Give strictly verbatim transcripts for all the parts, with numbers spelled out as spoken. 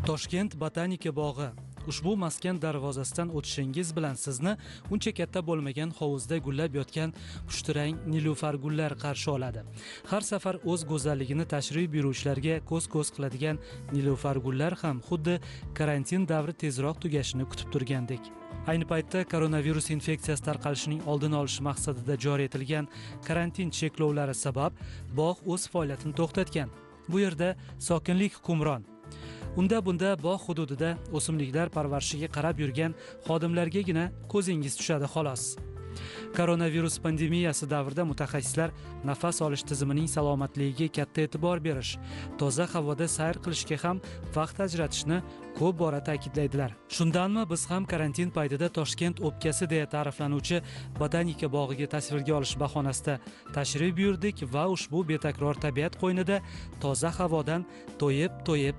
Toshkent botanika bog'i. Ushbu maskan darvozasidan o'tishingiz bilan sizni uncha katta bo'lmagan hovuzda gullab yotgan pushtirang nilufar gullar qarshi oladi. Har safar o'z go'zalligini tashrif buyuruvchilarga ko'z-ko'z qiladigan nilufar gullar ham xuddi karantin davri tezroq tugashini kutib turgandek. Ayni paytda koronavirus infeksiyasi tarqalishining oldini olish maqsadida joriy etilgan karantin cheklovlari sabab bog' o'z faoliyatini to'xtatgan. Bu yerda sokinlik hukmron. Unda bunda bog' hududida o'simliklar parvarishiga qarab yurgan xodimlargagina ko'zingiz tushadi xolos. Koronavirus pandemiyasi davrida mutaxassislar nafas olish tizimining salomatligiga katta e'tibor berish, toza havoda sayr qilishga ham vaqt ajratishni ko'p bora ta'kidlaydilar. Shundanmi biz ham karantin paytida Toshkent o'pkasi deya ta'riflanuvchi botanika bog'iga tasvirga olish bahonasida tashrif buyurdik va ushbu betakror tabiat qo'ynida toza havodan to'yib-to'yib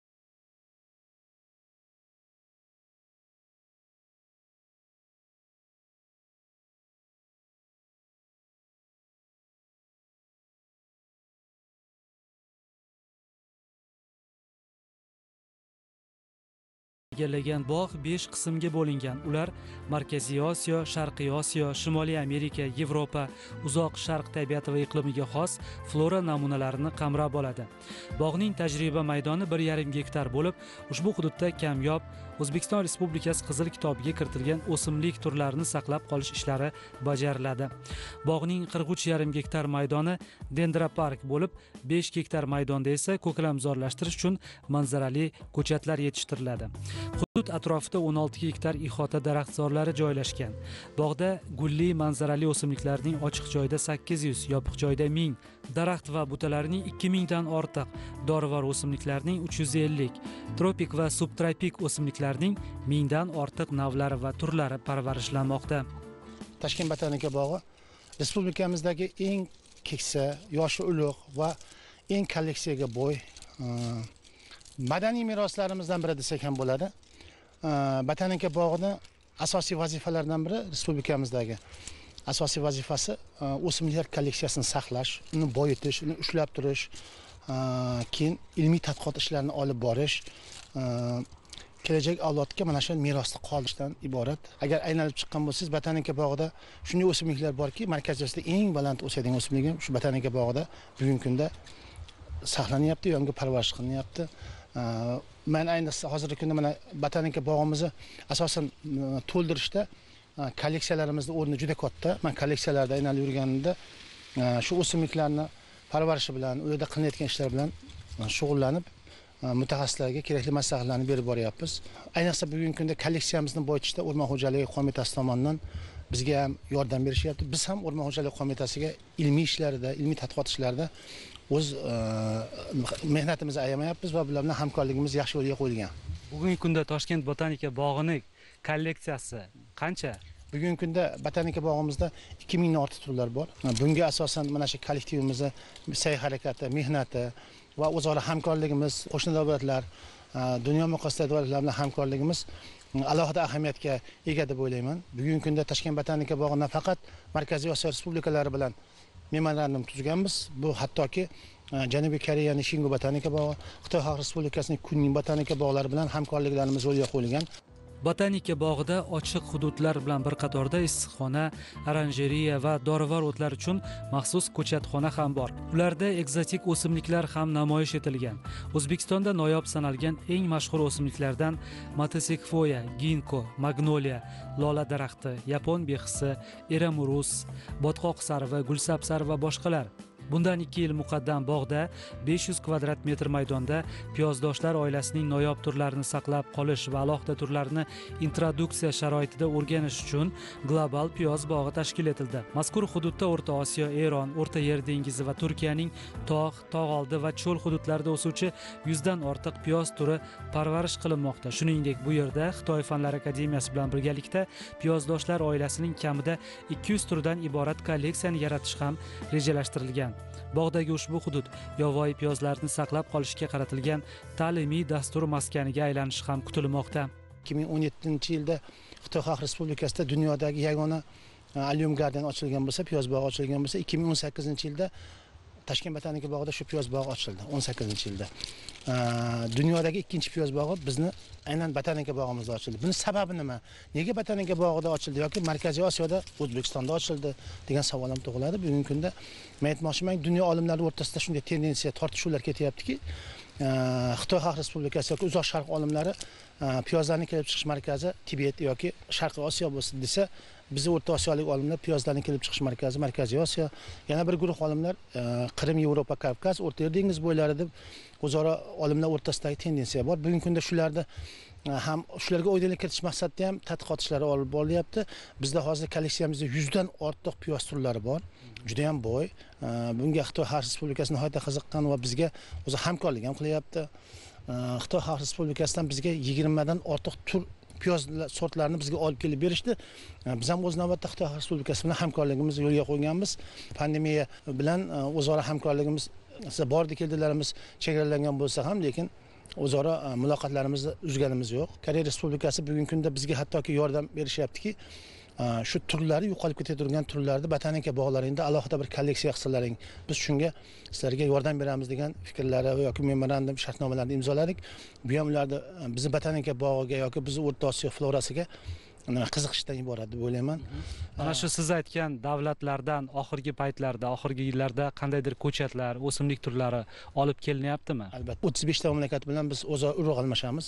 egallagan bog' besh qismga bo'lingan. Ular Markaziy Osiyo, Sharqiy Osiyo, Shimoliy Amerika, Yevropa, Uzoq Sharq tabiati va iqlimiga xos flora namunalarini qamrab oladi. Bog'ning tajriba maydoni bir yarim gektar bo'lib, ushbu hududda kamyob O'zbekiston Respublikasi Qizil kitobiga kiritilgan o'simlik turlarini saqlab qolish ishlari bajariladi. Bog'ning qirq uch yarim gektar maydoni dendropark bo'lib, besh gektar maydonda esa ko'kalamzorlashtirish uchun manzarali ko'chatlar yetishtiriladi. Hudud atrofida o'n olti gektar ihota daraxtzorlari joylashgan. Bog'da gulli manzarali o'simliklarning ochiq joyda sakkiz yuz, yopiq joyda ming, daraxt va butalarning ikki ming dan ortiq, dorivor o'simliklarning uch yuz ellik, tropik va subtropik o'simliklarning ming dan ortiq navlari va turlari parvarishlanmoqda. Toshkent botanika bog'i respublikamizdagi eng keksa, yoshi ulug' va eng kolleksiyaga boy madaniy meroslarimizdan biri desak ham bo'ladi. Botanika bog'ini asosiy vazifalaridan biri respublikamizdagi asosiy vazifasi o'simliklar kolleksiyasini saqlash, uni boyitish, uni ushlab turish, keyin ilmiy tadqiqot ishlarini olib borish, kelajak avlodga mana shu merosni qoldirishdan iborat. Agar aylanib chiqqan bo'lsangiz, botanika bog'ida shunday o'simliklar borki, markaziyasida eng baland o'sadigan o'simlik ham shu botanika bog'ida bugungi kunda saqlanyapti, yangi parvarish qilinyapti. Men ayniqsa hozirgi kunda mana botanika bog'imizni asosan to'ldirishda kolleksiyalarimizni o'rni juda katta. Men kolleksiyalarda aylanib yurganimda shu o'simliklarni parvarishi bilan, u yerda qilinayotgan ishlar bilan shug'ullanib, mutaxassislarga kerakli maslahatlarni berib boryapmiz. Ayniqsa bugungi kunda kolleksiyamizni boyitishda O'rmon xo'jaligi qo'mitasi tomonidan bizga ham yordam berishyapti. Biz ham O'rmon xo'jaligi qo'mitasiga ilmiy ishlarida, ilmiy tadqiqot ishlarida o'z mehnatimizni ayamayapmiz va bular bilan hamkorligimiz yaxshi yo'lga qo'yilgan. Bugungi kunda Toshkent botanika bog'ining kolleksiyasi qancha? Bugungi kunda botanika bog'imizda ikki ming dan ortiq turlar bor. Bunga asosan mana shu kollektivimizni sa'y-harakati, mehnati va o'zaro hamkorligimiz, qo'shni davlatlar, dunyo miqyosidagi davlatlar bilan hamkorligimiz alohida ahamiyatga ega deb o'ylayman. Bugungi kunda Toshkent botanika bog'i nafaqat Markaziy Osiyo respublikalari bilan memorandum tuzganmiz. Bu hattoki Janubiy Koreyaning Shingu botanika bog'i, Xitoy Xalq Respublikasining Kunming botanika bog'lari bilan hamkorliklarimiz yo'lga qo'yilgan. Botanika bog'ida ochiq hududlar bilan bir qatorda issiqxona, oranjeriya va dorivor o'tlar uchun maxsus ko'chatxona ham bor. Ularda ekzotik o'simliklar ham namoyish etilgan. O'zbekistonda noyob sanalgan eng mashhur o'simliklardan Motosekvoya, ginko, magnoliya, lola daraxti, yapon bexisi, eramurus, botqoq sarvi, gulsabsar va boshqalar. Bundan ikki yil muqaddam bog'da besh yuz kvadrat metr maydonda piyozdoshlar oilasining noyob turlarini saqlab qolish va alohida turlarini introduksiya sharoitida o'rganish uchun global piyoz bog'i tashkil etildi. Mazkur hududda O'rta Osiyo, Eron, O'rta Yer dengizi va Turkiyaning tog', tog'oldi va cho'l hududlarida o'suvchi yuzdan ortiq piyoz turi parvarish qilinmoqda. Shuningdek, bu yerda Xitoy Fanlar akademiyasi bilan birgalikda piyozdoshlar oilasining kamida ikki yuz turdan iborat kolleksiyani yaratish ham rejalashtirilgan. Bog'dagi ushbu hudud yovvoyi piyozlarni saqlab qolishga qaratilgan ta'limiy dastur maskaniga aylanishi ham kutilmoqda. ikki ming o'n yettinchi yilda Xitoy Xalq Respublikasida dunyodagi yagona Allium Garden ochilgan bo'lsa, piyoz bog'i ochilgan bo'lsa, ikki ming o'n sakkizinchi yilda Toshkent botanika bog'ida shu piyoz bog'i ochildi. o'n sakkizinchi yilda. dunyodagi ikkinchi piyoz bog'i bizni aynan Botanika bog'imizda ochildi. Buning sababi nima? Nega Botanika bog'ida ochildi yoki Markaziy Osiyoda, O'zbekistonda ochildi degan savol ham tug'iladi. Bugungi kunda men aytmoqchiman, dunyo olimlari o'rtasida shunday tendensiya, tortishuvlar ketyaptiki, Xitoy Xalq Respublikasi yoki Uzoq Sharq olimlari piyozlarning kelib chiqish markazi Tibet yoki Sharqiy Osiyo bo'lsin desa, biz O'rta Osiyolik olimlar piyozlarning kelib chiqish markazi Markaziy Osiyo, yana bir guruh olimlar Qrim, Yevropa, Kavkaz, O'rta Yer dengiz bo'ylari deb o'zaro olimlar o'rtasidagi tendensiya bor. Bugungi kunda shularda ham shularga oydinlik kiritish maqsadida ham tadqiqot ishlari olib borilyapti. Bizda hozir kolleksiyamizda yuzdan ortiq piyoz turlari bor. Juda ham boy. Bunga Xitoy Xalq Respublikasi nihoyatda qiziqqan va bizga o'zi hamkorlik ham qilyapti. Xitoy Xalq Respublikasidan bizga yigirmadan ortiq tur piyoz sortlarini bizga olib kelib berishdi. Biz ham o'z navbatda Xitoy Xalq Respublikasi bilan hamkorligimizni yo'lga qo'yganmiz. Pandemiya bilan o'zaro hamkorligimiz bordi keldilarimiz chegaralangan bo'lsa ham, lekin o'zaro muloqotlarimizni uzganimiz yo'q. Koreya Respublikasi bugungi kunda bizga hattoki yordam berishyaptiki, shu turlari yo'qolib ketayotgan turlarni Botanika bog'laringda alohida bir kolleksiya qilsalaring, biz shunga sizlarga yordam beramiz degan fikrlari yoki memorandum shartnomalarni imzoladik. Bu ham ularni bizni Botanika bog'iga yoki bizni O'rta Osiyo florasiga qiziqishdan iborat deb o'ylayman. Mana shu siz aytgan davlatlardan oxirgi paytlarda, oxirgi yillarda qandaydir ko'chatlar, o'simlik turlari olib kelinyaptimi? Albatta, o'ttiz besh ta mamlakat bilan biz o'zaro urug' almashamiz.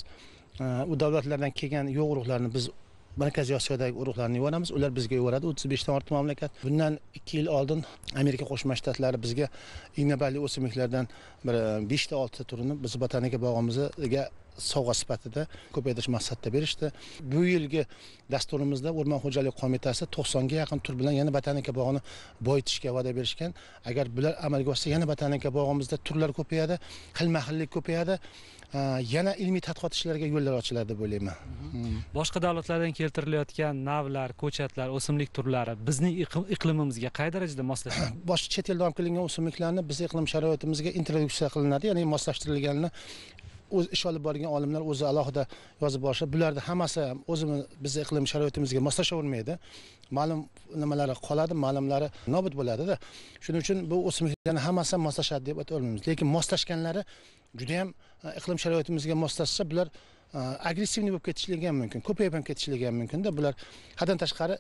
U davlatlardan kelgan yo'q urug'larni biz Markaziy Osiyodagi urug'larni yuboramiz, ular bizga yuboradi. o'ttiz besh dan ortiq mamlakat. Bundan ikki yil oldin Amerika Qo'shma Shtatlari bizga ignabarli o'simliklardan bir besh ta olti ta turini biz Botanika bog'imizga sovg'a sifatida ko'paytirish maqsadida berishdi. Bu yilgi dasturimizda O'rmon xo'jaligi qo'mitasi to'qsonga yaqin tur bilan yana Botanika bog'ini boyitishga va'da berishgan. Agar bular amalga oshsa, yana Botanika bog'imizda turlar ko'payadi, xilma-xillik ko'payadi. Yana ilmiy tadqiqot ishlariga yo'llar ochiladi deb o'ylayman. Boshqa davlatlardan keltirilayotgan navlar, ko'chatlar, o'simlik turlari bizning iqlimimizga qay darajada moslashadi? Boshqa chet eldan olib kelingan o'simliklarni biz iqlim sharoitimizga introduksiya qilinadi, ya'ni moslashtirilganini o'z ish olib borgan olimlar o'zi alohida yozib borishadi. Bularda hammasi o'zimiz biz iqlim sharoitimizga moslashavermaydi. Ma'lum nimalari qoladi, ma'lumlari nobud bo'ladi-da. Shuning uchun bu o'simliklarning hammasi moslashadi deb ayta olmaymiz. Lekin moslashganlari juda ham iqlim sharoitimizga moslashsa, bular agressivniy bo'lib ketishligi ham mumkin, ko'payib ham ketishligi ham mumkin-da. Bular haddan tashqari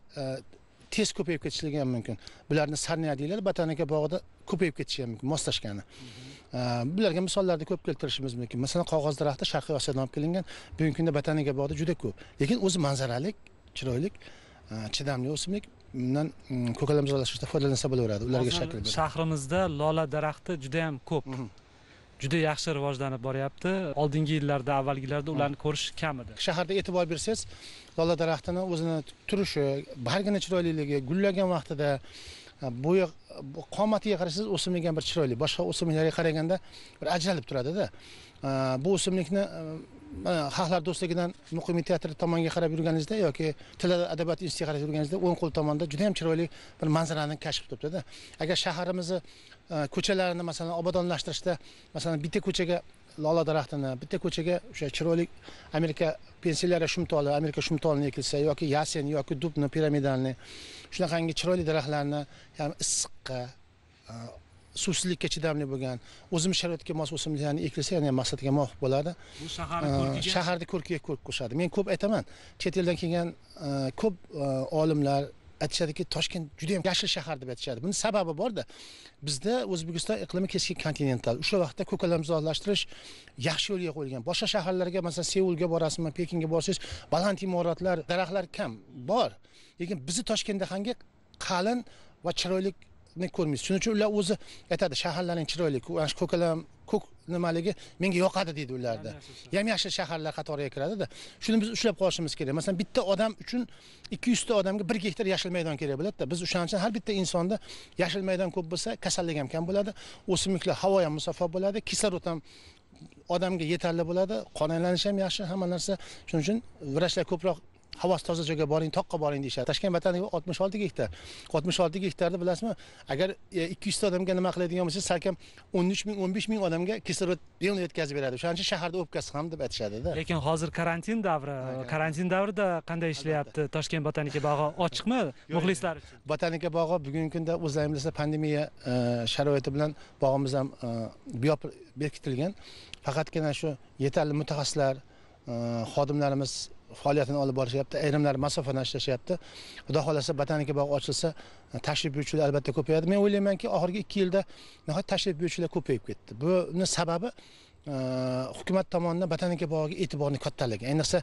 tez ko'payib ketishligi ham mumkin. Bularni sarniya deyiladi, Botanika bog'ida ko'payib ketishi ham mumkin moslashgani. Bularga misollarni ko'p keltirishimiz mumkin. Masalan, qog'oz daraxti Sharqiy Osiyodan olib kelingan, bugungi kunda Botanika bog'ida juda ko'p. Lekin o'zi manzaralik, chiroyli, chidamli o'simlik. Bundan ko'kalamzorlashtirishda foydalansa bo'laveradi. Ularga shakl beradi. Shahrimizda lola daraxti juda ham ko'p. Juda yaxshi rivojlanib boryapti. Oldingi yillarda, avvalgilarda ularni ko'rish kam edi. Shaharda e'tibor bersangiz, lola daraxtini o'zini turishi, bargini chiroyliligi, gullagan vaqtida bo'yi qomatiga qarasangiz o'simlik ham bir chiroyli. Boshqa o'simliklarga qaraganda bir ajralib turadi-da. Bu o'simlikni xalqlar do'stligidan muqimiy teatri tomonga qarab yurganingizda yoki til adabiyot institutiga qarab yurganingizda o'ng qo'l tomonda juda ham chiroyli bir manzarani kashf qilib turibdi-da. Agar shaharimizni ko'chalarini masalan obodonlashtirishda, masalan bitta ko'chaga lola daraxtini, bitta ko'chaga o'sha chiroyli Amerika pensiyalari shumtoli, Amerika shumtolini ekilsa yoki yasen yoki dubni, piramidalni, shunaqangi chiroyli daraxtlarni, ya'ni issiqqa, suvsizlikka chidamli bo'lgan, o'zimiz sharoitga mos o'simliklarni ekilsa, yana ham maqsadga muvofiq bo'ladi. Bu shaharning ko'rkiga shaharning ko'rkiga ko'rk qo'shadi. Men ko'p aytaman, chet eldan kelgan ko'p olimlar aytishadiki, Toshkent juda ham yashil shahar deb aytishadi. Buning sababi bor-da. Bizda O'zbekiston iqlimi keskin kontinental. O'sha vaqtda ko'kalamzorlashtirish yaxshi yo'lga qo'yilgan. Boshqa shaharlarga, masalan, Seulga borasizmi, Pekinga borsangiz, baland imoratlar, daraxtlar kam bor. Lekin bizni Toshkentda hangi qalin va chiroyli ko'rmaysiz. Shuning uchun ular o'zi aytadi, shaharlarning chiroyli, ko'kalam, ko'k nimaligi menga yoqadi deydi ularda. Yam-yashil shaharlar qatoriga kiradi-da. Shuni biz ushlab qolishimiz kerak. Masalan, bitta odam uchun ikki yuz ta odamga bir gektar yashil maydon kerak bo'ladi-da. Biz o'shaning uchun har bitta insonda yashil maydon ko'p bo'lsa, kasallik ham kam bo'ladi. O'simliklar havo ham musaffo bo'ladi, kislorod ham odamga yetarli bo'ladi, qon aylanishi ham yaxshi, hamma narsa. Shuning uchun vrachlar ko'proq havosi toza joyga boring, toqqa boring deyishadi. Toshkent botaniga oltmish olti gektar. oltmish olti gektarda bilasizmi, agar ikki yuz ta odamga nima qiladigan bo'lsa, salkam o'n uch ming o'n besh ming odamga kislorod yo'lni yetkazib beradi. O'shaning uchun shaharda o'pkasi ham deb aytishadi-da. Lekin hozir karantin davri, karantin davrida qanday ishlayapti? Toshkent botanika bog'i ochiqmi muxlislar uchun? Botanika bog'i bugungi kunda o'zlaringiz pandemiya sharoiti bilan bog'imiz ham bekitilgan. Faqatgina shu yetarli mutaxassislar, xodimlarimiz faoliyatini olib borishyapti. Ayrimlar masofadan ishlashyapti. Xudo xolasa botanika bog'i ochilsa, tashrif buyuruvchilar albatta ko'payadi. Men o'ylaymanki, oxirgi ikki yilda nihoyat tashrif buyuruvchilar ko'payib ketdi. Buning sababi hukumat tomonidan botanika bog'iga e'tiborni kattaligi. Ayniqsa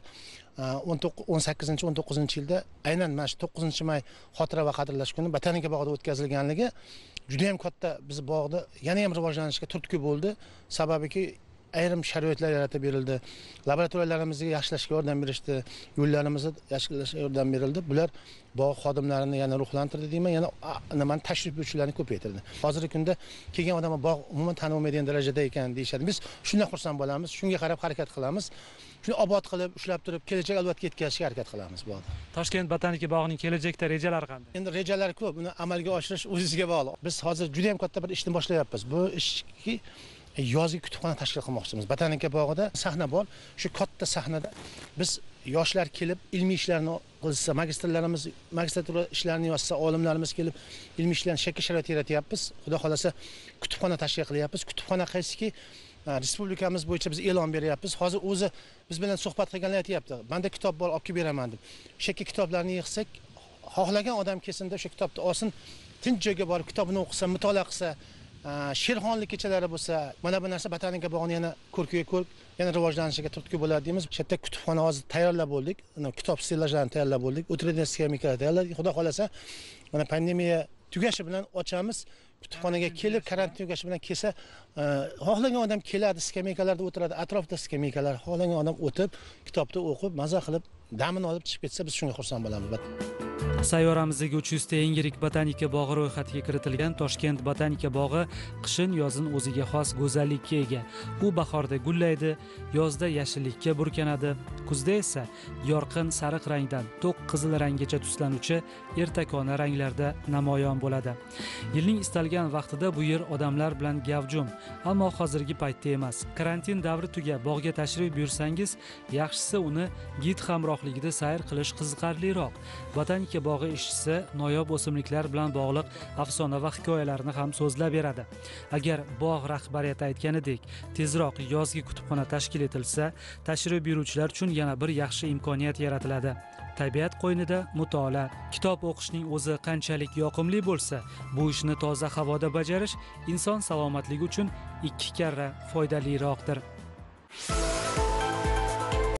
o'n sakkizinchi o'n to'qqizinchi yilda aynan mana shu to'qqizinchi may xotira va qadrlash kuni botanika bog'ida o'tkazilganligi juda ham katta biz bog'da yana ham rivojlanishga turtki bo'ldi. Sababiki ayrim sharoitlar yaratib berildi. Laboratoriyalarimizni yaxshilashga yordam berishdi, yo'llarimizni yaxshilashga yordam berildi. Bular bog' xodimlarini yana ruhlantirdi deyman, yana nimani tashrif buyuruvchilarni ko'paytirdi. Hozirgi kunda kelgan odamlar bog' umuman tanilmaydigan darajada ekan deyishadi. Biz shundan xursand bo'lamiz, shunga qarab harakat qilamiz. Shuni obod qilib, ushlab turib, kelajak albatta yetkazishga harakat qilamiz bog'da. Toshkent botanika bog'ining kelajakda rejalari qanday? Endi rejalar ko'p, buni amalga oshirish o'zingizga bog'liq. Biz hozir juda ham katta bir ishni boshlayapmiz. Bu ishki yozgi kutubxona tashkil qilmoqchimiz. Botanika bog'ida sahna bor. Shu katta sahnada biz yoshlar kelib ilmiy ishlarni qilsa, magistrlarimiz magistratura ishlarini yozsa, olimlarimiz kelib ilmiy ishlarni shakl sharoit yaratyapmiz. Xudo xolasa kutubxona tashkil qilyapmiz. Kutubxona qaysiki respublikamiz bo'yicha biz e'lon beryapmiz. Hozir o'zi biz bilan suhbat qilganlar aytayapti. Menda kitob bor, olib kelib beraman deb. Shakl kitoblarni yig'sak, xohlagan odam kelsinda o'sha kitobni olsin, tinch joyga borib kitobini o'qisa, mutolaa qilsa, Sherxonlik kechalari bo'lsa, mana bu narsa botanika bog'ini yana ko'rkiga ko'rk, yana rivojlanishiga turtki bo'ladi deymiz. Shu yerda kutubxona hozir tayyorlab bo'ldik. Kitob stellajlarini tayyorlab bo'ldik. O'tiradigan skameykalar tayyorladik. Xudo xolasa, mana pandemiya tugashi bilan ochamiz. Kutubxonaga kelib, karantin tugashi bilan kelsa, xohlagan odam keladi, skameykalarda o'tiradi, atrofda skameykalar, xohlagan odam o'tib, kitobni o'qib, maza qilib, damini olib chiqib ketsa, biz shunga xursand bo'lamiz. Sayyoramizdagi uch yuz ta eng yirik botanika bog'i ro'yxatiga kiritilgan Toshkent botanika bog'i qishin-yozin o'ziga xos go'zallikka ega. U bahorda gullaydi, yozda yashillikka burkanadi, kuzda esa yorqin sariq rangdan to'q qizil ranggacha tuslanuvchi ertakona ranglarda namoyon bo'ladi. Yilning istalgan vaqtida bu yer odamlar bilan gavjum, ammo hozirgi paytda emas. Karantin davri tugab bog'ga tashrif buyursangiz, yaxshisi uni gid hamrohligida sayr qilish qiziqarliroq. Botanika bog'i ishchisi noyob o'simliklar bilan bog'liq afsona va hikoyalarni ham so'zlab beradi. Agar bog' rahbariyati aytganidek, tezroq yozgi kutubxona tashkil etilsa, tashrif buyuruvchilar uchun yana bir yaxshi imkoniyat yaratiladi. Tabiat qo'ynida mutolaa, kitob o'qishning o'zi qanchalik yoqimli bo'lsa, bu ishni toza havoda bajarish inson salomatligi uchun ikki karra foydaliroqdir.